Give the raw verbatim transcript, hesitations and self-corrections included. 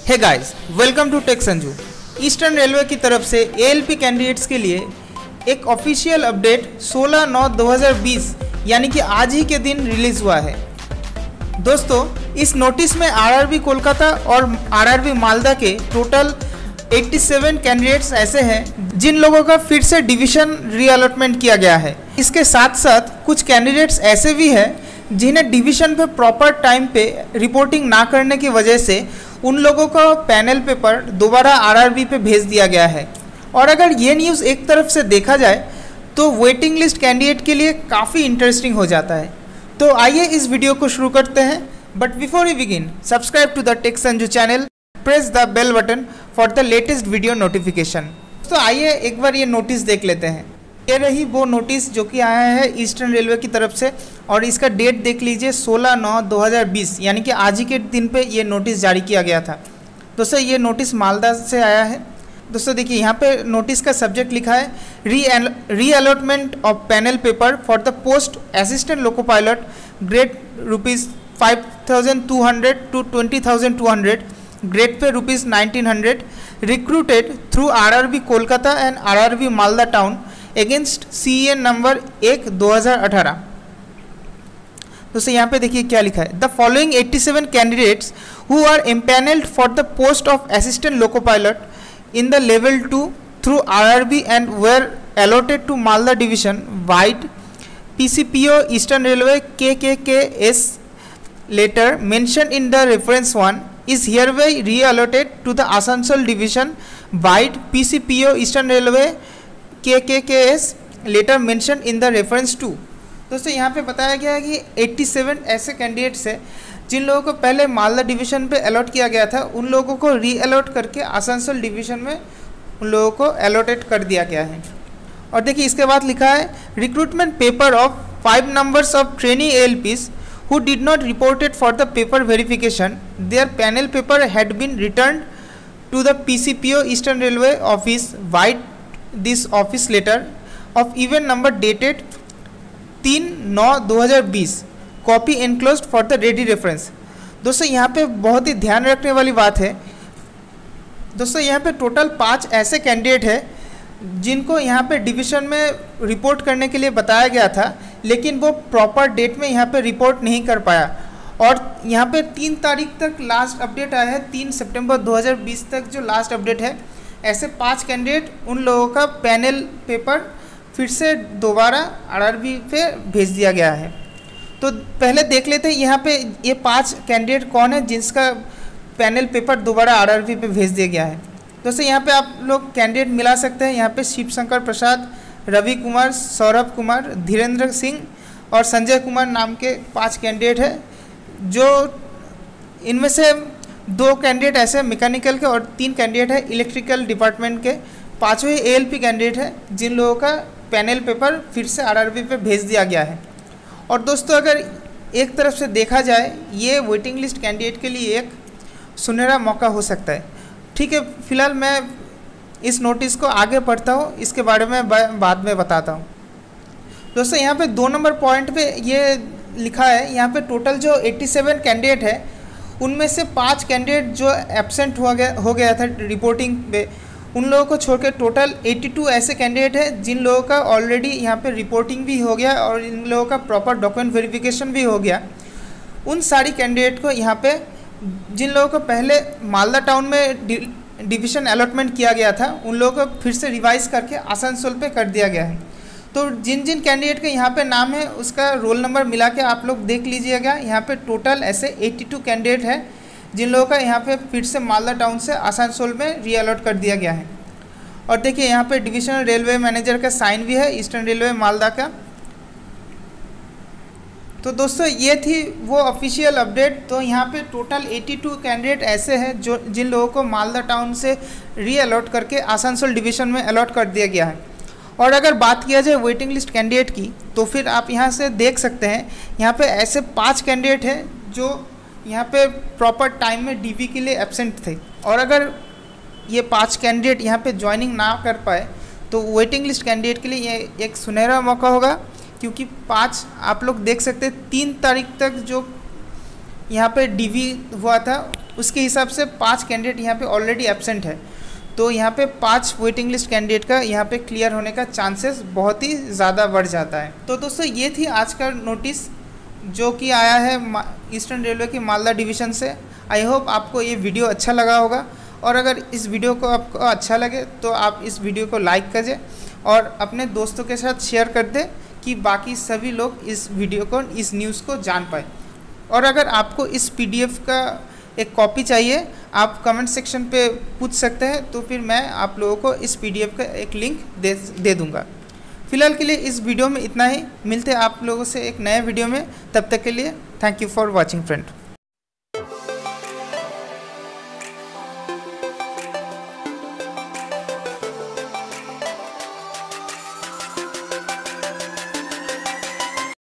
Hey guys, welcome to tech Sanju. Eastern railway की तरफ से एएलपी कैंडिडेट्स के लिए एक ऑफिशियल अपडेट सोलह नौ दो हज़ार बीस यानी कि आज ही के दिन रिलीज हुआ है। दोस्तों, इस नोटिस में आरआरबी कोलकाता और आरआरबी मालदा के टोटल सत्तासी कैंडिडेट्स ऐसे हैं जिन लोगों का फिर से डिवीजन रीअलॉटमेंट किया गया है। इसके साथ साथ कुछ कैंडिडेट्स ऐसे भी हैं जिन्हें डिवीजन पे प्रॉपर टाइम पे रिपोर्टिंग ना करने की वजह से उन लोगों का पैनल पेपर दोबारा आरआरबी पे भेज दिया गया है। और अगर ये न्यूज़ एक तरफ से देखा जाए तो वेटिंग लिस्ट कैंडिडेट के लिए काफ़ी इंटरेस्टिंग हो जाता है। तो आइए इस वीडियो को शुरू करते हैं। But before we begin, subscribe to the tech Sanju channel, press the bell button for the latest video notification. तो आइए एक बार ये नोटिस देख लेते हैं। ये रही वो नोटिस जो कि आया है ईस्टर्न रेलवे की तरफ से, और इसका डेट देख लीजिए सोलह नौ दो हज़ार बीस यानी कि आज ही के दिन पे ये नोटिस जारी किया गया था। दोस्तों, ये नोटिस मालदा से आया है। दोस्तों देखिए, यहाँ पे नोटिस का सब्जेक्ट लिखा है re re allotment of panel paper for the post assistant loco pilot grade rupees five thousand two hundred to twenty thousand two hundred, grade pay rupees nineteen hundred, recruited through RRB Kolkata and RRB Malda town against C N number एक दो हज़ार अठारह। दोस्तों यहाँ पे देखिए क्या लिखा है। द फॉलोइंग सत्तासी candidates who are empanelled for the post of assistant loco pilot in the level two through RRB and were allotted to Malda division vide PCPO eastern railway के K K S letter mention in the reference one is hereby reallocated to the Asansol division wide P C P O Eastern Railway K K K S later mentioned in the reference to। दोस्तों यहाँ पे बताया गया है कि सत्तासी ऐसे candidates हैं जिन लोगों को पहले मालदा डिवीज़न पे अलॉट किया गया था, उन लोगों को री अलॉट करके आसनसोल डिवीज़न में उन लोगों को अलॉटेड कर दिया गया है। और देखिए इसके बाद लिखा है recruitment paper of five numbers of trainee A L Ps who did not reported for the paper verification, their panel paper had been returned to the P C P O Eastern Railway office via this office letter of even number dated तीन नौ दो हज़ार बीस, copy enclosed for the ready reference। दोस्तों यहाँ पे बहुत ही ध्यान रखने वाली बात है। दोस्तों यहाँ पे टोटल पाँच ऐसे कैंडिडेट है जिनको यहाँ पे डिवीज़न में रिपोर्ट करने के लिए बताया गया था, लेकिन वो प्रॉपर डेट में यहाँ पे रिपोर्ट नहीं कर पाया। और यहाँ पे तीन तारीख तक लास्ट अपडेट आया है, तीन सितंबर दो हज़ार बीस तक जो लास्ट अपडेट है। ऐसे पांच कैंडिडेट उन लोगों का पैनल पेपर फिर से दोबारा आरआरबी पे भेज दिया गया है। तो पहले देख लेते हैं यहाँ पे ये पाँच कैंडिडेट कौन है जिसका पैनल पेपर दोबारा आरआरबी पे भेज दिया गया है। दोस्तों यहाँ पे आप लोग कैंडिडेट मिला सकते हैं। यहाँ पे शिव शंकर प्रसाद, रवि कुमार, सौरभ कुमार, धीरेन्द्र सिंह और संजय कुमार नाम के पांच कैंडिडेट हैं, जो इनमें से दो कैंडिडेट ऐसे मैकेनिकल के और तीन कैंडिडेट है इलेक्ट्रिकल डिपार्टमेंट के। पाँचवें एएलपी कैंडिडेट हैं जिन लोगों का पैनल पेपर फिर से आरआरबी पे भेज दिया गया है। और दोस्तों अगर एक तरफ से देखा जाए, ये वेटिंग लिस्ट कैंडिडेट के लिए एक सुनहरा मौका हो सकता है। ठीक है, फिलहाल मैं इस नोटिस को आगे पढ़ता हूँ, इसके बारे में बाद में बताता हूँ। दोस्तों यहाँ पे दो नंबर पॉइंट पे ये लिखा है, यहाँ पे टोटल जो सत्तासी कैंडिडेट है उनमें से पांच कैंडिडेट जो एब्सेंट हो गया हो गया था रिपोर्टिंग पे, उन लोगों को छोड़ के टोटल बयासी ऐसे कैंडिडेट हैं जिन लोगों का ऑलरेडी यहाँ पे रिपोर्टिंग भी हो गया और इन लोगों का प्रॉपर डॉक्यूमेंट वेरिफिकेशन भी हो गया। उन सारी कैंडिडेट को यहाँ पे जिन लोगों को पहले मालदा टाउन में डिवीज़न अलॉटमेंट किया गया था, उन लोगों को फिर से रिवाइज करके आसनसोल पे कर दिया गया है। तो जिन जिन कैंडिडेट के यहाँ पे नाम है उसका रोल नंबर मिला के आप लोग देख लीजिएगा। यहाँ पे टोटल ऐसे बयासी कैंडिडेट है जिन लोगों का यहाँ पे फिर से मालदा टाउन से आसनसोल में री अलॉट कर दिया गया है। और देखिए यहाँ पे डिविजनल रेलवे मैनेजर का साइन भी है ईस्टर्न रेलवे मालदा का। तो दोस्तों ये थी वो ऑफिशियल अपडेट। तो यहाँ पे टोटल बयासी कैंडिडेट ऐसे हैं जो जिन लोगों को मालदा टाउन से री अलॉट करके आसनसोल डिवीज़न में अलॉट कर दिया गया है। और अगर बात किया जाए वेटिंग लिस्ट कैंडिडेट की, तो फिर आप यहाँ से देख सकते हैं यहाँ पे ऐसे पांच कैंडिडेट हैं जो यहाँ पे प्रॉपर टाइम में डीवी के लिए एब्सेंट थे। और अगर ये पाँच कैंडिडेट यहाँ पे ज्वाइनिंग ना कर पाए तो वेटिंग लिस्ट कैंडिडेट के लिए ये एक सुनहरा मौका होगा, क्योंकि पाँच आप लोग देख सकते हैं तीन तारीख तक जो यहाँ पे डीवी हुआ था, उसके हिसाब से पाँच कैंडिडेट यहाँ पे ऑलरेडी एब्सेंट है। तो यहाँ पे पांच वेटिंग लिस्ट कैंडिडेट का यहाँ पे क्लियर होने का चांसेस बहुत ही ज़्यादा बढ़ जाता है। तो दोस्तों ये थी आज का नोटिस जो कि आया है ईस्टर्न रेलवे की मालदा डिवीज़न से। आई होप आपको ये वीडियो अच्छा लगा होगा, और अगर इस वीडियो को आपको अच्छा लगे तो आप इस वीडियो को लाइक करें और अपने दोस्तों के साथ शेयर कर दें कि बाकी सभी लोग इस वीडियो को, इस न्यूज़ को जान पाए। और अगर आपको इस पीडीएफ का एक कॉपी चाहिए, आप कमेंट सेक्शन पे पूछ सकते हैं, तो फिर मैं आप लोगों को इस पीडीएफ का एक लिंक दे दे दूँगा। फिलहाल के लिए इस वीडियो में इतना ही। मिलते हैं आप लोगों से एक नए वीडियो में, तब तक के लिए thank you for watching friend.